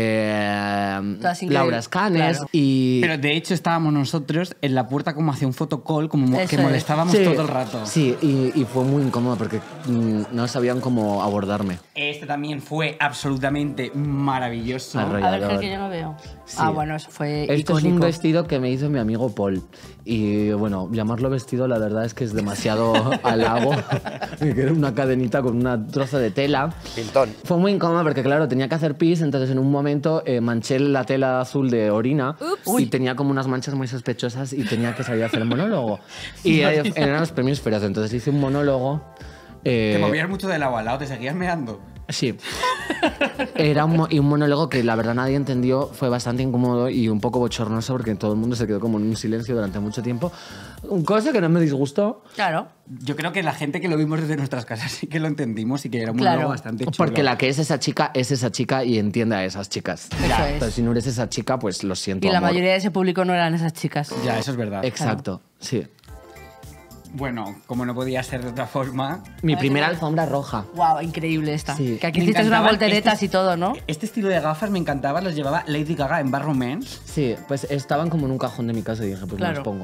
increíbles, Laura Escanes claro. y... Pero de hecho estábamos nosotros en la puerta como hacia un fotocall, como Eso que es. molestábamos Sí, todo el rato. Sí, y fue muy incómodo porque no sabían cómo abordarme. Este también fue absolutamente maravilloso. Arroyo. A ver, que yo no veo. Sí. Ah, bueno, eso fue Esto es icónico. un vestido que me hizo mi amigo Paul. Y bueno, llamarlo vestido la verdad es que es demasiado halago. Que era una cadenita con una trozo de tela. Pintón. Fue muy incómodo porque, claro, tenía que hacer pis, entonces en un momento manché la tela azul de orina y tenía como unas manchas muy sospechosas y tenía que salir a hacer el monólogo. Y eran los premios Feroz, entonces hice un monólogo. Te movías mucho de lado a lado, te seguías meando. Sí. Era y un monólogo que la verdad nadie entendió, fue bastante incómodo y un poco bochornoso porque todo el mundo se quedó como en un silencio durante mucho tiempo. Cosa que no me disgustó. Claro. Yo creo que la gente que lo vimos desde nuestras casas sí que lo entendimos y que era un Claro. monólogo bastante chulo. Porque la que es esa chica y entiende a esas chicas. Eso es. Entonces, si no eres esa chica, pues lo siento. Y la amor. mayoría de ese público no eran esas chicas. Ya, eso es verdad. Exacto, sí. Bueno, como no podía ser de otra forma... Mi primera alfombra roja. Wow, increíble esta. Sí. Que aquí me hiciste unas encantaban volteretas este- y todo, ¿no? Este estilo de gafas me encantaba, los llevaba Lady Gaga en Bad Romance. Sí, pues estaban como en un cajón de mi casa y dije, pues me Claro. los pongo.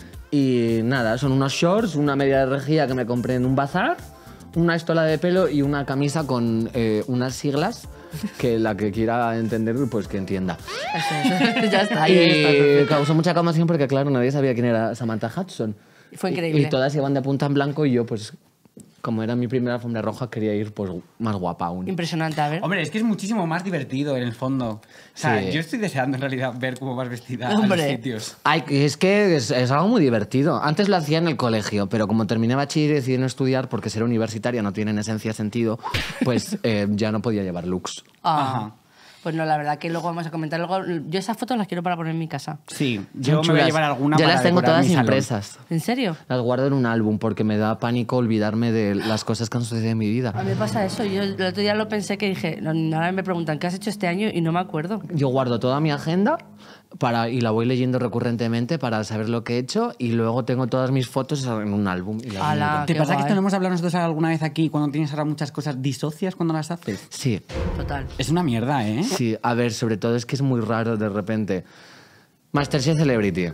Y nada, son unos shorts, una media de rejilla que me compré en un bazar, una estola de pelo y una camisa con unas siglas que la que quiera entender, pues que entienda. Eso es. Ya está, ahí está. Y perfecto. causó mucha conmoción porque, claro, nadie sabía quién era Samantha Hudson. Fue Y- increíble. Y todas iban de punta en blanco y yo, pues, como era mi primera alfombra roja, quería ir pues más guapa aún. Impresionante, a ver. Hombre, es que es muchísimo más divertido en el fondo. O sea, Sí. yo estoy deseando en realidad ver cómo vas vestida a los Hombre. sitios. Ay, es que es algo muy divertido. Antes lo hacía en el colegio, pero como terminé bachiller y decidí no estudiar porque ser universitaria no tiene en esencia sentido, pues ya no podía llevar looks. Ah. Ajá. Pues no, la verdad que luego vamos a comentar. Luego, yo esas fotos las quiero para poner en mi casa. Sí, Son yo me voy a chulas. llevar alguna Ya para las tengo decorar todas mi salón. impresas. ¿En serio? Las guardo en un álbum porque me da pánico olvidarme de las cosas que han sucedido en mi vida. A mí me pasa eso. Yo el otro día lo pensé que dije, ahora me preguntan, ¿qué has hecho este año? Y no me acuerdo. Yo guardo toda mi agenda y la voy leyendo recurrentemente para saber lo que he hecho y luego tengo todas mis fotos en un álbum. Y las Ala. miro. ¿Te Qué pasa que guay. esto lo hemos hablado nosotros alguna vez aquí? Cuando tienes ahora muchas cosas, ¿disocias cuando las haces? Sí, Total. Es una mierda, ¿eh? sí. A ver, sobre todo es que es muy raro de repente. Masterchef Celebrity.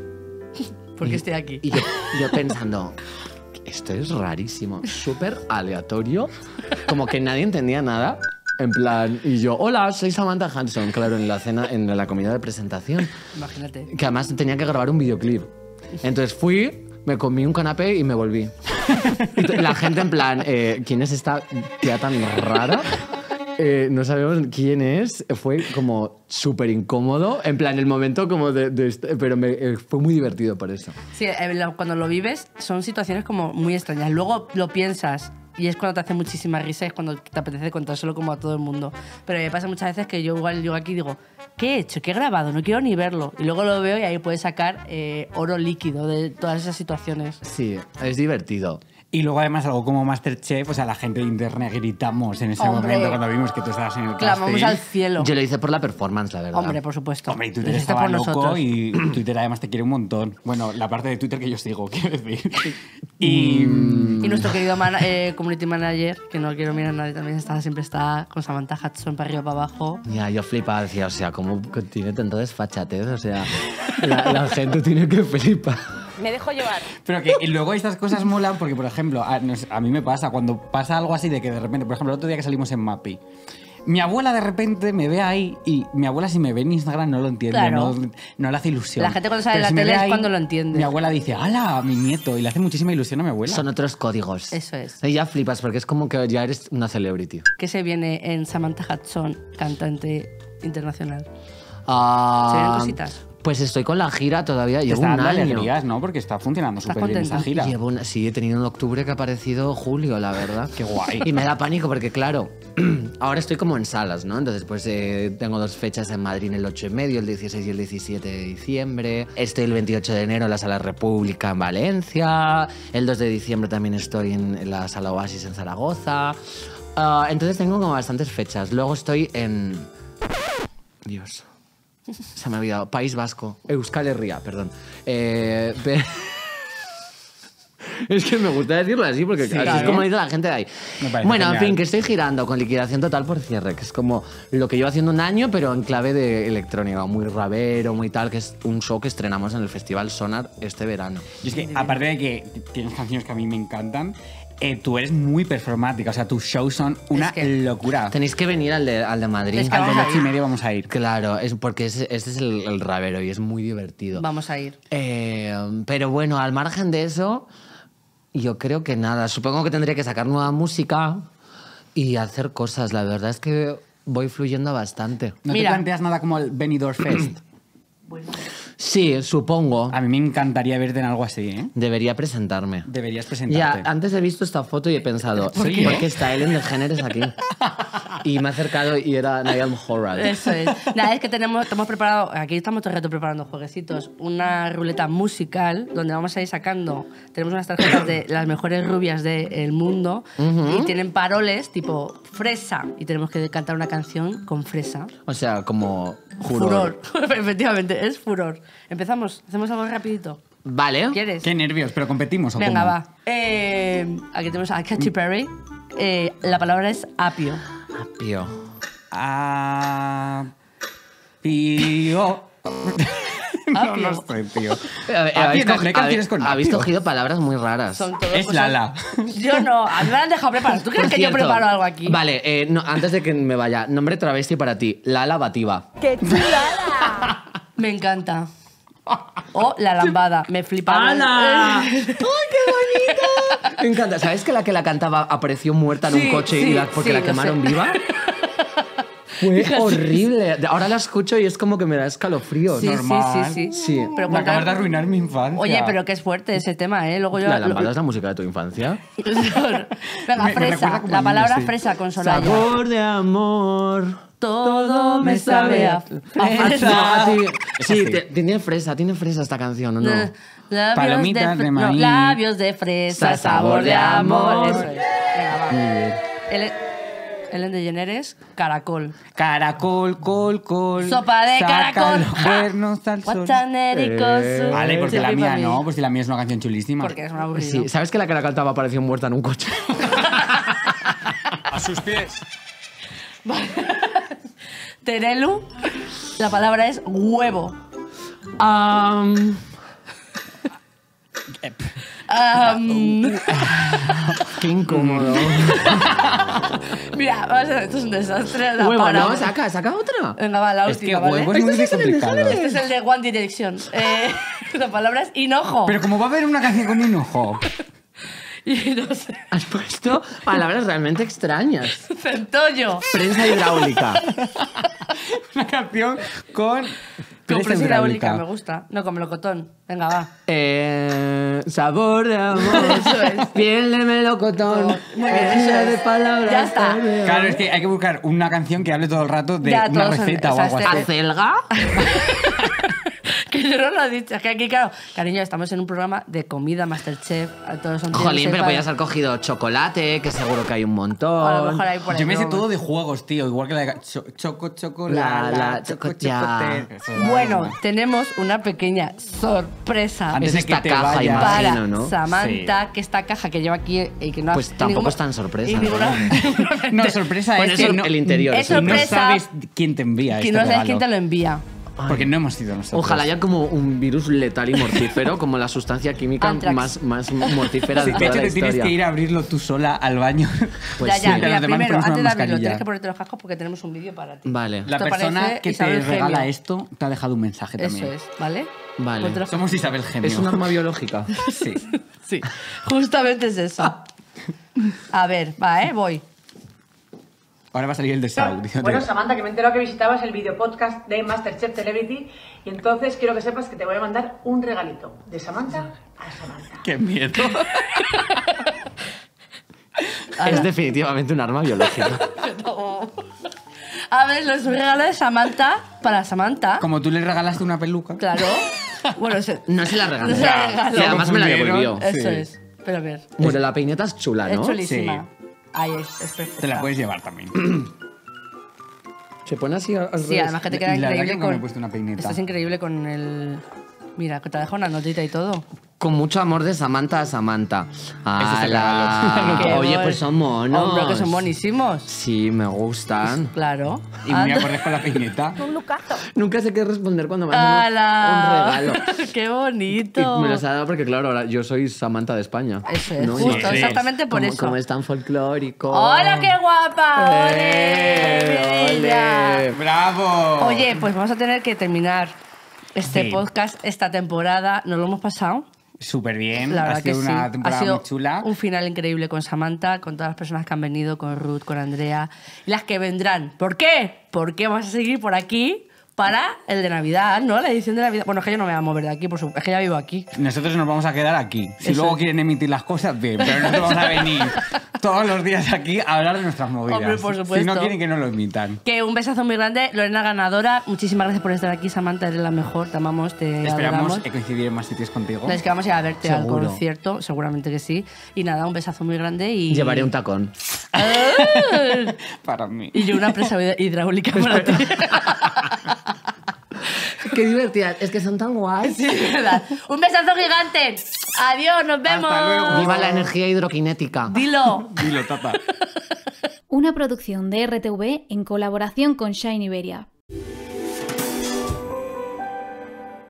Porque estoy aquí. Y yo pensando, esto es rarísimo, súper aleatorio, como que nadie entendía nada. En plan, y yo, hola, soy Samantha Hudson, claro, en la cena, en la comida de presentación. Imagínate. Que además tenía que grabar un videoclip. Entonces fui, me comí un canapé y me volví. Y la gente en plan, ¿quién es esta tía tan rara? No sabemos quién es. Fue como súper incómodo. En plan, el momento como pero fue muy divertido por eso. Sí, cuando lo vives son situaciones como muy extrañas. Luego lo piensas y es cuando te hace muchísima risa, es cuando te apetece contárselo como a todo el mundo. Pero me pasa muchas veces que yo igual llego aquí y digo, ¿qué he hecho? ¿Qué he grabado? No quiero ni verlo. Y luego lo veo y ahí puedes sacar oro líquido de todas esas situaciones. Sí, es divertido. Y luego además algo como Masterchef, o sea, la gente de internet gritamos en ese Hombre. momento cuando vimos que tú estabas en el Clamamos casting. al cielo. Yo lo hice por la performance, la verdad. Hombre, por supuesto. Hombre, y Twitter Lo hiciste estaba por loco nosotros. y Twitter además te quiere un montón. Bueno, la parte de Twitter que yo sigo, quiero decir. Y... Y nuestro querido community manager, que no quiero mirar a nadie, también siempre está con Samantha Hudson para arriba para abajo. Ya, yo flipaba, decía, o sea, ¿cómo tiene tanta desfachatez? O sea, la gente tiene que flipar. Me dejo llevar. Pero que luego estas cosas molan porque, por ejemplo, a mí me pasa, cuando pasa algo así de que de repente, por ejemplo, el otro día que salimos en Mappy, mi abuela de repente me ve ahí y mi abuela si me ve en Instagram no lo entiende, Claro. no le hace ilusión. La gente cuando sale en Pero la si me tele ve es ahí, cuando lo entiende. Mi abuela dice, ¡hala, mi nieto! Y le hace muchísima ilusión a mi abuela. Son otros códigos. Eso es. Y ya flipas porque es como que ya eres una celebrity. Que se viene en Samantha Hudson, cantante internacional. Ah, Se vienen cositas. Pues estoy con la gira todavía, Te llevo está un dando año. alegrías, ¿no? Porque está funcionando ¿Estás súper bien esa contenta? gira. Sí, he tenido en octubre que ha parecido julio, la verdad. Qué guay. Y me da pánico porque, claro, ahora estoy como en salas, ¿no? Entonces, pues tengo 2 fechas en Madrid, el 8,5, el 16 y el 17 de diciembre. Estoy el 28 de enero en la Sala República en Valencia. El 2 de diciembre también estoy en la Sala Oasis en Zaragoza. Entonces tengo como bastantes fechas. Luego estoy en... Dios... Se me ha olvidado. País Vasco. Euskal Herria, perdón. Es que me gusta decirlo así porque Sí, así es claro. como dice la gente de ahí. Me parece Bueno, en genial. fin, que estoy girando con liquidación total por cierre, que es como lo que llevo haciendo un año, pero en clave de electrónica, muy rabero, muy tal, que es un show que estrenamos en el Festival Sonar este verano. Y es que, aparte de que tienes canciones que a mí me encantan, tú eres muy performática. O sea, tus shows son una Es que- locura. Tenéis que venir al de Madrid. Es que Al de vamos a 8:30 vamos a ir. Claro, es porque este es el rabero y es muy divertido. Vamos a ir. Pero bueno, al margen de eso, yo creo que nada. Supongo que tendría que sacar nueva música y hacer cosas. La verdad es que voy fluyendo bastante. ¿No Mira. te planteas nada como el Benidorm Fest? Sí, supongo. A mí me encantaría verte en algo así, ¿eh? Debería presentarme. Deberías Ya, presentarte. antes he visto esta foto y he pensado, ¿Por ¿por qué? qué está Ellen DeGeneres aquí? Y me he acercado y era Niall Horan. Eso es. Nada, es que estamos preparado, aquí estamos todo el rato preparando jueguecitos, una ruleta musical donde vamos a ir sacando, tenemos unas tarjetas de las mejores rubias del mundo y tienen paroles tipo fresa y tenemos que cantar una canción con fresa. O sea, como furor. Efectivamente, es furor. Empezamos, hacemos algo rapidito. Vale. ¿Quieres? Qué nervios, pero competimos, ¿o Venga, cómo? va. Aquí tenemos a Katy Perry. La palabra es apio. Pío. Ah... Tío... No, Apio. no sé, tío. Habéis no hay canciones con habéis apio. cogido palabras muy raras. Son todas Es cosas- Lala. Yo no, a mí me han dejado preparar. ¿Tú crees Por que yo cierto, preparo algo aquí? Vale, no, antes de que me vaya, nombre travesti para ti, Lala Bativa. ¡Qué chulada! Me encanta. O la lambada, me flipa. ¡Hala! ¡Ay, qué bonita! Me encanta. ¿Sabes que la cantaba apareció muerta en Sí, un coche sí, porque sí, la lo quemaron sé. viva? Fue horrible. Ahora la escucho y es como que me da escalofríos. Sí, normal. sí. Sí. Pero Me acabas de cuenta- arruinar mi infancia. Oye, pero que es fuerte ese tema, ¿eh? Luego yo... ¿La lámpara es la música de tu infancia? Venga, Me fresa. recuerda como La a palabra niño, sí. fresa con Soraya. Sabor de amor. Todo todo me sabe a fresa. Sí, tiene fresa esta canción, ¿o no? Labios Palomitas de maíz. labios de fresa, sabor de amor. Eso es. Venga, va. Muy bien. Ellen DeGeneres, caracol. Caracol, col. Sopa de saca caracol. los cuernos al sol. Guachanericoso. Vale, porque la Sí, mía para mí. no, pues si la mía es una canción chulísima. Porque es una aburrida. Sí, ¿sabes que la cara cantaba parecía muerta en un coche? A sus pies. Terelu, la palabra es huevo. Qué incómodo. Mira, vamos a ver, esto es un desastre. La Huevo, para- ¿no? Saca otra. Venga, va, la Es que última, ¿vale? huevo es muy complicado. Este es el de One Direction. La palabra es hinojo. Pero como va a haber una canción con hinojo. Y no sé, Has puesto palabras realmente extrañas. centollo. Prensa hidráulica. Una canción con Con presa hidráulica, hidráulica. me gusta. No, con melocotón. Venga, va. Sabor de amor. Eso es. Piel de melocotón. Muy bien, eso Gira es. de palabras. Ya está. Claro, es que hay que buscar una canción que hable todo el rato de Ya, una todos son- receta o algo o sea, así. ¿Acelga? Que yo no lo he dicho. Es que aquí, claro, cariño, estamos en un programa de comida, Masterchef. A todos son Jolín, tíos, pero sepan- podías haber cogido chocolate, que seguro que hay un montón. A lo mejor hay por ahí. Yo me sé no. todo de juegos, tío. Igual que la de choco, La choco, ya. chocote. Bueno, tenemos una pequeña sorpresa Antes Es de que esta te caja, vayas. imagino, para ¿no? Samantha, que esta caja que lleva aquí y que no Pues ha- tampoco ninguna- es tan sorpresa, y ¿no? ninguna- No, sorpresa Bueno, es que eso, no, el interior. Es eso. no sorpresa. sabes quién te envía que este no sabes regalo. quién te lo envía. Porque no hemos sido nosotros. Ojalá haya como un virus letal y mortífero, como la sustancia química Antrax. más mortífera Sí, de de toda hecho, la te tienes historia. que ir a abrirlo tú sola al baño. Pues ya, sí. ya, Y a mira, los demás primero, ponemos antes de una abrirlo, mascarilla. tienes que ponerte los cascos porque tenemos un vídeo para ti. Vale, La Esto persona parece que Isabel te regala Gemio. esto te ha dejado un mensaje Eso también. es, ¿vale? Vale. Ponte los Somos Isabel Gemio. es un arma biológica. Sí. Sí, justamente es eso. A ver, va, voy. Ahora va a salir el de Sau. diciéndote- Bueno, Samantha, que me entero que visitabas el videopodcast de Masterchef Celebrity y entonces quiero que sepas que te voy a mandar un regalito de Samantha a Samantha. ¡Qué miedo! Es definitivamente un arma biológica. A ver, es un regalo de Samantha para Samantha. Como tú le regalaste una peluca. Claro. Bueno, No se la regalé. No se la regaló. Y además me la devolvió. Eso Sí. es. Pero a ver, Bueno, la peineta es chula, es ¿no? chulísima. Ahí es perfecta. Te la puedes llevar también. Se pone así al Sí, revés. además que te queda Y la verdad increíble que nunca con... me he puesto una peineta. Estás increíble con el... Mira, que te dejo una notita y todo. Con mucho amor de Samantha a Samantha. Ese es el ¡Hala! Qué Oye, bon- pues son monos. Hombre, que son buenísimos. Sí, me gustan. Claro. Y muy Anda. acordes con la peineta. Un lucazo. Nunca sé qué responder cuando me hacen ¡Hala! un regalo. ¡Qué Y bonito! me los ha dado porque, claro, ahora yo soy Samantha de España. Eso es, ¿no? Y justo, Sí. exactamente por como, eso. Como es tan folclórico. ¡Hola, qué guapa! ¡Ole! ¡Ole! Bella. ¡Bravo! Oye, pues vamos a tener que terminar este Sí. podcast, esta temporada. ¿Nos lo hemos pasado? Súper bien. La Ha verdad que sido sí. una Ha temporada sido muy chula. un final increíble con Samantha, con todas las personas que han venido, con Ruth, con Andrea y las que vendrán. ¿Por qué? Porque vamos a seguir por aquí para el de Navidad, ¿no? La edición de Navidad. Bueno, es que yo no me voy a mover de aquí, por supuesto. Es que ya vivo aquí. Nosotros nos vamos a quedar aquí. Si Eso luego es. quieren emitir las cosas, bien. Pero nosotros vamos a venir todos los días aquí a hablar de nuestras movidas. Hombre, por Si supuesto. no quieren que no lo emitan. Que un besazo muy grande. Lorena ganadora. Muchísimas gracias por estar aquí, Samantha. Eres la mejor. Te amamos, te Esperamos adoramos. coincidir en más sitios contigo. Es que vamos a ir a verte Seguro. al concierto, seguramente que sí. Y nada, un besazo muy grande y... Llevaré un tacón. ¡Ah! Para mí. Y yo una presa hidráulica para ti. Qué divertida. Es que son tan guays. Sí, es verdad. Un besazo gigante. Adiós, nos vemos. Hasta luego. Viva la energía hidroquinética. Dilo. Dilo, tata. Una producción de RTV en colaboración con Shine Iberia.